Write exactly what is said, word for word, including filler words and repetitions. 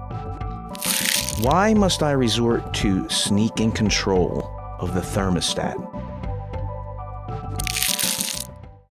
Why must I resort to sneaking control of the thermostat?